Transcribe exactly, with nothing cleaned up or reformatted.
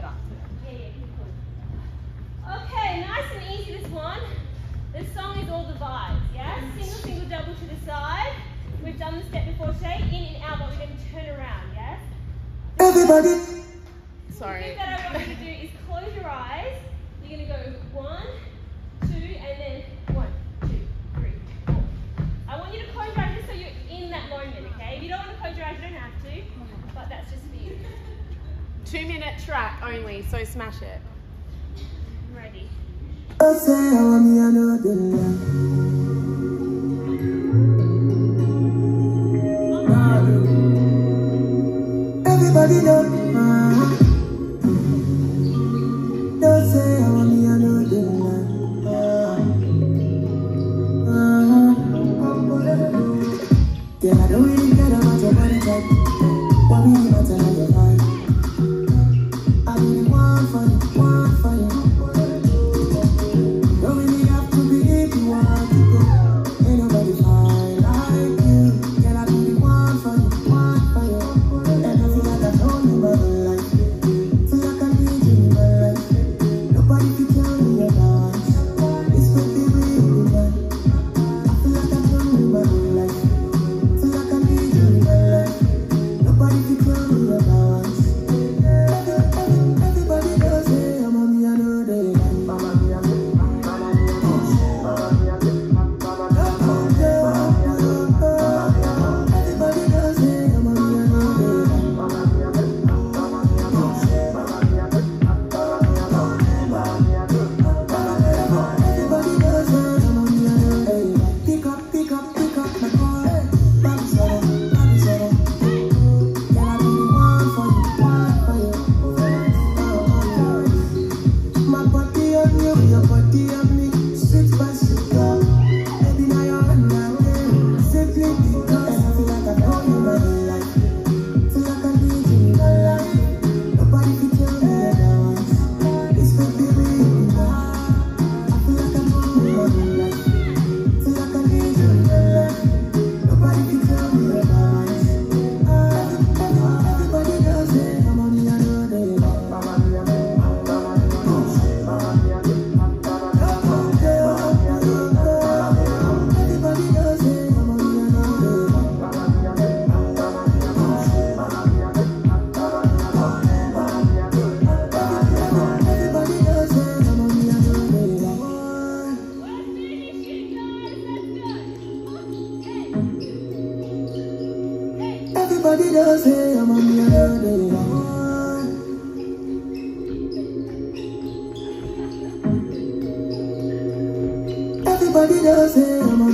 back to it. Yeah, yeah, cool. Okay, nice and easy this one. The song is all the vibes, yeah? Single, single, double to the side. We've done the step before today, in and out, but we're going to turn around, yes? Everybody. Sorry. The thing that I want you to do is close your eyes. You're going to go one, two, and then one, two, three, four. I want you to close your eyes just so you're in that moment, okay? If you don't want to close your eyes, you don't have to, but that's just for you. Two minute track only, so smash it. Ready. Everybody know, uh, don't say I want me, I know the uh, uh, yeah, I don't really care about your body type. What really matters is your vibe. I really want for you, want for you. Don't really have to be if you want to go. Ain't nobody fine like you. Yeah, I really want for you, want for you. Everybody does say I'm on the other day. Everybody does say I'm on